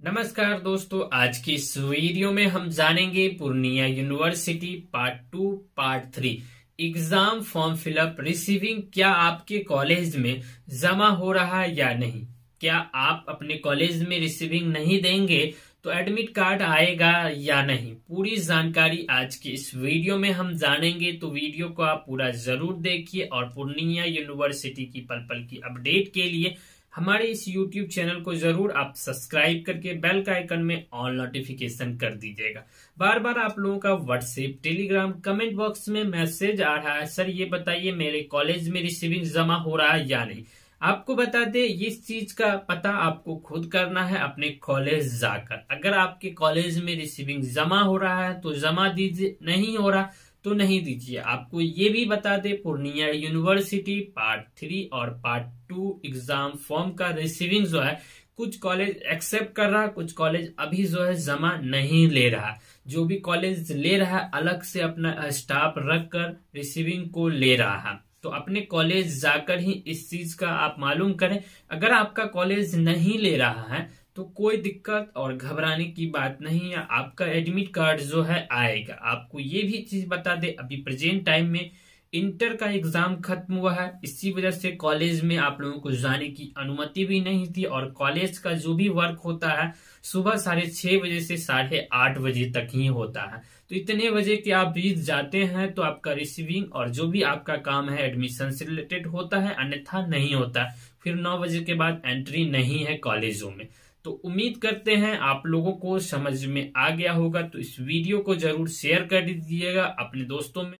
नमस्कार दोस्तों, आज की इस वीडियो में हम जानेंगे Purnia university part 2 part 3 exam form fill up receiving क्या आपके कॉलेज में जमा हो रहा है या नहीं। क्या आप अपने कॉलेज में रिसीविंग नहीं देंगे तो एडमिट कार्ड आएगा या नहीं। पूरी जानकारी आज की इस वीडियो में हम जानेंगे, तो वीडियो को आप पूरा जरूर देखिए और पूर्णिया यूनिवर्सिटी की पल पल की अपडेट के लिए हमारे इस YouTube चैनल को जरूर आप सब्सक्राइब करके बेल का आइकन में ऑल नोटिफिकेशन कर दीजिएगा। बार बार आप लोगों का व्हाट्सएप, टेलीग्राम, कमेंट बॉक्स में मैसेज आ रहा है, सर ये बताइए मेरे कॉलेज में रिसीविंग जमा हो रहा है या नहीं। आपको बता दे, इस चीज का पता आपको खुद करना है अपने कॉलेज जाकर। अगर आपके कॉलेज में रिसीविंग जमा हो रहा है तो जमा दीजिए, नहीं हो रहा तो नहीं दीजिए। आपको ये भी बता दे, पूर्णिया यूनिवर्सिटी पार्ट 3 और पार्ट 2 एग्जाम फॉर्म का रिसीविंग जो है कुछ कॉलेज एक्सेप्ट कर रहा है, कुछ कॉलेज अभी जो है जमा नहीं ले रहा। जो भी कॉलेज ले रहा है अलग से अपना स्टाफ रखकर रिसीविंग को ले रहा है, तो अपने कॉलेज जाकर ही इस चीज का आप मालूम करें। अगर आपका कॉलेज नहीं ले रहा है तो कोई दिक्कत और घबराने की बात नहीं है, आपका एडमिट कार्ड जो है आएगा। आपको ये भी चीज बता दे, अभी प्रेजेंट टाइम में इंटर का एग्जाम खत्म हुआ है, इसी वजह से कॉलेज में आप लोगों को जाने की अनुमति भी नहीं थी और कॉलेज का जो भी वर्क होता है सुबह 6:30 बजे से 8:30 बजे तक ही होता है। तो इतने बजे के आप बीत जाते हैं तो आपका रिसीविंग और जो भी आपका काम है एडमिशन से रिलेटेड होता है, अन्यथा नहीं होता। फिर 9 बजे के बाद एंट्री नहीं है कॉलेजों में। तो उम्मीद करते हैं आप लोगों को समझ में आ गया होगा, तो इस वीडियो को जरूर शेयर कर दीजिएगा अपने दोस्तों में।